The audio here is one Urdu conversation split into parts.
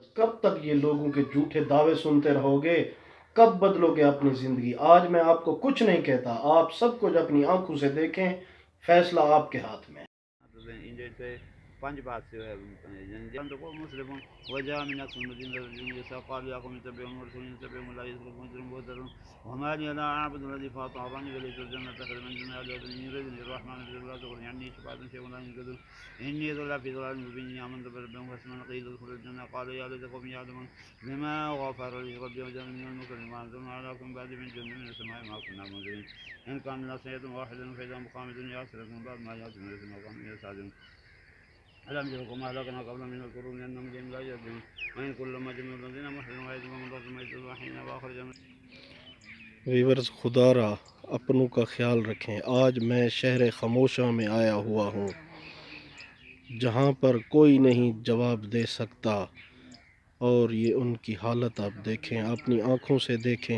कब तक ये लोगों के झूठे दावे सुनते रहोगे? कब बदलोगे अपनी ज़िंदगी? आज मैं आपको कुछ नहीं कहता, आप सब कुछ अपनी आंखों से देखें, फैसला आपके हाथ में है। İncil'de panç bahsi Cenab-ı Hak Müslüman ve cami'na sunnetin الذين قالوا يا قوم اتبعوا الرسول اتبعوا لا يسرقون وترون وما لي لا اعبد الذي فاطرني وليس الجنة خير من جنة الذي يريدني الرحمن لا تغني عني شفاعة شيء ولا ينقذون إني ذل في ضلال مبين آمنت بربهم فاسمع قيل ادخل الجنة قال يا ليت قوم يعلمون بما غفر لي ربي وجعلني من المكرمين وأنزلنا عليكم بعد من جنة من السماء ما كنا منزلين إن كان لنا سيد واحد فإذا مقام الدنيا يسرقون بعد ما يأتون من مقام يسعدون ألم يركم ما أهلكنا قبل من القرون أنهم بهم لا يرجعون وإن كل ما جمع الذين محرم ويتم من ضد ميت الوحين وآخر جمع ویورز خدا را اپنوں کا خیال رکھیں۔ آج میں شہر خاموشاں میں آیا ہوا ہوں، جہاں پر کوئی نہیں جواب دے سکتا، اور یہ ان کی حالت آپ دیکھیں، اپنی آنکھوں سے دیکھیں۔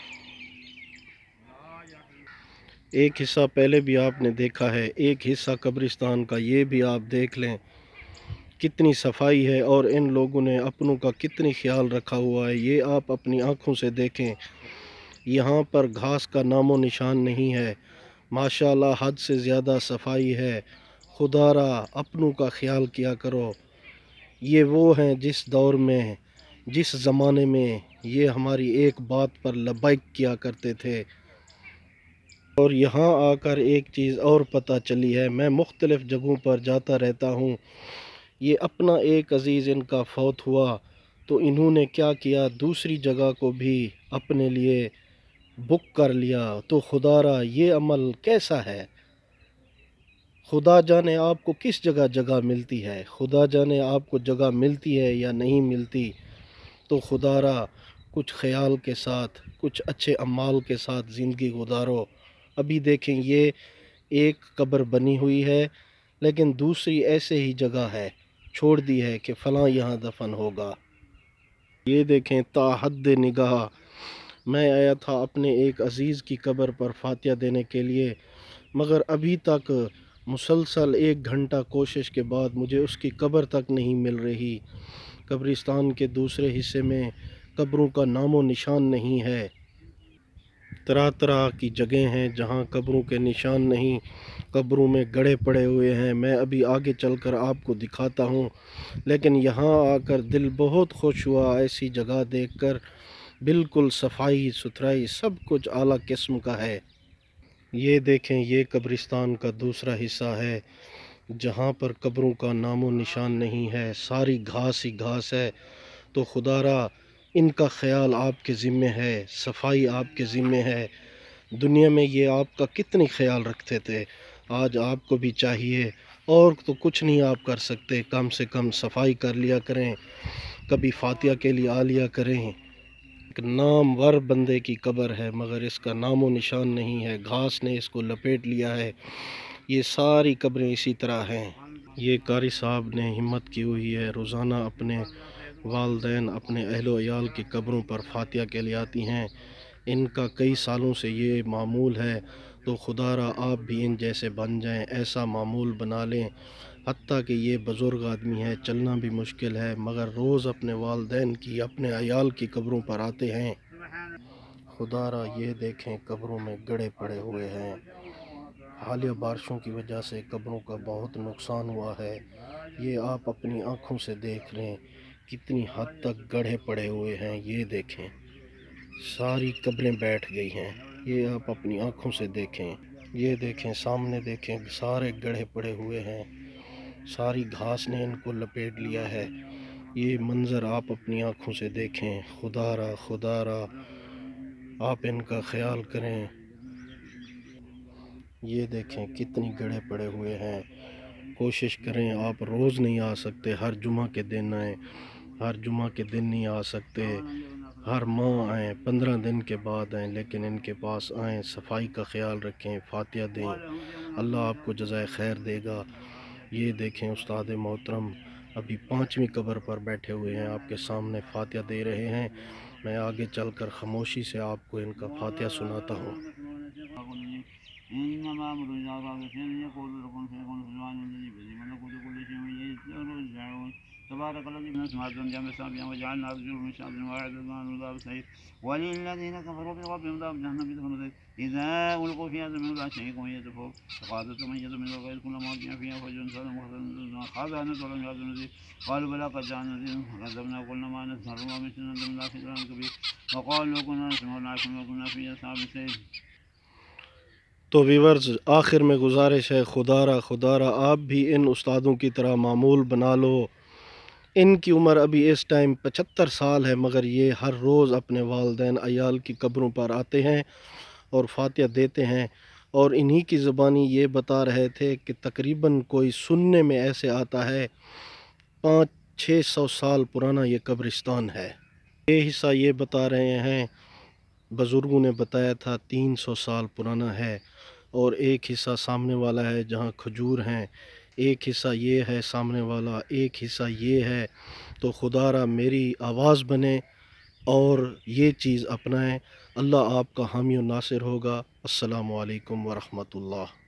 ایک حصہ پہلے بھی آپ نے دیکھا ہے، ایک حصہ قبرستان کا یہ بھی آپ دیکھ لیں، کتنی صفائی ہے اور ان لوگوں نے اپنوں کا کتنی خیال رکھا ہوا ہے، یہ آپ اپنی آنکھوں سے دیکھیں۔ یہاں پر گھاس کا نام و نشان نہیں ہے، ماشاءاللہ حد سے زیادہ صفائی ہے۔ خدا را اپنوں کا خیال کیا کرو۔ یہ وہ ہیں جس دور میں، جس زمانے میں یہ ہماری ایک بات پر لبیک کیا کرتے تھے، اور یہاں آ کر ایک چیز اور پتہ چلی ہے، میں مختلف جگہوں پر جاتا رہتا ہوں، یہ اپنا ایک عزیز ان کا فوت ہوا تو انہوں نے کیا کیا، دوسری جگہ کو بھی اپنے لیے بک کر لیا۔ تو خدا را یہ عمل کیسا ہے؟ خدا جانے آپ کو کس جگہ جگہ ملتی ہے، خدا جانے آپ کو جگہ ملتی ہے یا نہیں ملتی۔ تو خدا را کچھ خیال کے ساتھ، کچھ اچھے اعمال کے ساتھ زندگی گزارو۔ ابھی دیکھیں یہ ایک قبر بنی ہوئی ہے، لیکن دوسری ایسے ہی جگہ ہے، چھوڑ دی ہے کہ فلاں یہاں دفن ہوگا۔ یہ دیکھیں تا حد نگاہ میں آیا تھا اپنے ایک عزیز کی قبر پر فاتحہ دینے کے لیے، مگر ابھی تک مسلسل 1 گھنٹہ کوشش کے بعد مجھے اس کی قبر تک نہیں مل رہی۔ قبرستان کے دوسرے حصے میں قبروں کا نام و نشان نہیں ہے، طرح طرح کی جگہیں ہیں جہاں قبروں کے نشان نہیں، قبروں میں گڑھے پڑے ہوئے ہیں۔ میں ابھی آگے چل کر آپ کو دکھاتا ہوں، لیکن یہاں آ کر دل بہت خوش ہوا ایسی جگہ دیکھ کر، بالکل صفائی ستھرائی سب کچھ اعلیٰ قسم کا ہے۔ یہ دیکھیں یہ قبرستان کا دوسرا حصہ ہے جہاں پر قبروں کا نام و نشان نہیں ہے، ساری گھاس ہی گھاس ہے۔ تو خدا را ان کا خیال آپ کے ذمے ہے، صفائی آپ کے ذمے ہے۔ دنیا میں یہ آپ کا کتنی خیال رکھتے تھے، آج آپ کو بھی چاہیے، اور تو کچھ نہیں آپ کر سکتے، کم سے کم صفائی کر لیا کریں، کبھی فاتحہ کے لیے آ لیا کریں۔ ایک نامور بندے کی قبر ہے مگر اس کا نام و نشان نہیں ہے، گھاس نے اس کو لپیٹ لیا ہے۔ یہ ساری قبریں اسی طرح ہیں۔ یہ قاری صاحب نے ہمت کی ہوئی ہے، روزانہ اپنے والدین، اپنے اہل و عیال کی قبروں پر فاتحہ کے لیے آتی ہیں، ان کا کئی سالوں سے یہ معمول ہے۔ تو خدا را آپ بھی ان جیسے بن جائیں، ایسا معمول بنا لیں۔ حتیٰ کہ یہ بزرگ آدمی ہے، چلنا بھی مشکل ہے، مگر روز اپنے والدین کی، اپنے عیال کی قبروں پر آتے ہیں۔ خدا را یہ دیکھیں قبروں میں گڑھے پڑے ہوئے ہیں، حالیہ بارشوں کی وجہ سے قبروں کا بہت نقصان ہوا ہے۔ یہ آپ اپنی آنکھوں سے دیکھ لیں کتنی حد تک گڑھے پڑے ہوئے ہیں، یہ دیکھیں ساری قبریں بیٹھ گئی ہیں، یہ آپ اپنی آنکھوں سے دیکھیں۔ یہ دیکھیں سامنے دیکھیں سارے گڑھے پڑے ہوئے ہیں، ساری گھاس نے ان کو لپیٹ لیا ہے۔ یہ منظر آپ اپنی آنکھوں سے دیکھیں۔ خدا را آپ ان کا خیال کریں۔ یہ دیکھیں کتنی گڑھے پڑے ہوئے ہیں، کوشش کریں، آپ روز نہیں آ سکتے، ہر جمعہ کے دن آئیں، ہر جمعہ کے دن نہیں آ سکتے، ہر ماہ آئیں، 15 دن کے بعد آئیں، لیکن ان کے پاس آئیں، صفائی کا خیال رکھیں، فاتحہ دیں، اللہ آپ کو جزائے خیر دے گا۔ یہ دیکھیں استاد محترم ابھی 5ویں قبر پر بیٹھے ہوئے ہیں، آپ کے سامنے فاتحہ دے رہے ہیں۔ میں آگے چل کر خاموشی سے آپ کو ان کا فاتحہ سناتا ہوں۔ إنما أمر إذا أراد شيئا أن يقول له كن فيكون سبحان الذي بيده ملكوت كل شيء وإليه ترجعون تبارك الذي من اسماء جنب سابيا وجعلنا رجل من شعب واحد رضوان الله سعيد وللذين كفروا بربهم دار جهنم يدخلون إذا ألقوا فيها سمعوا لا شيء وهي تفور فقالت تميز من الغير كل ما فيها فيها فجر سلم وخذ هذا نزل من هذا النذير قالوا بلى قد جاءنا نذير فكذبنا وقلنا ما نزل الله من سنة من لا خذلان كبير وقالوا لو كنا نسمع ونعقل وكنا في أصحاب السير. تو ویورز آخر میں گزارش ہے، خدا را آپ بھی ان استادوں کی طرح معمول بنا لو. ان کی عمر ابھی اس ٹائم 75 سال ہے، مگر یہ ہر روز اپنے والدین عیال کی قبروں پر آتے ہیں اور فاتحہ دیتے ہیں، اور انہی کی زبانی یہ بتا رہے تھے کہ تقریباً کوئی سننے میں ایسے آتا ہے 500-600 سال پرانا یہ قبرستان ہے. یہ حصہ یہ بتا رہے ہیں، بزرگوں نے بتایا تھا 300 سال پرانا ہے، اور ایک حصہ سامنے والا ہے جہاں کھجور ہیں، ایک حصہ یہ ہے سامنے والا، ایک حصہ یہ ہے. تو خدا را میری آواز بنے اور یہ چیز اپنائیں. اللہ آپ کا حامی و ناصر ہوگا. السلام علیکم ورحمۃ اللہ.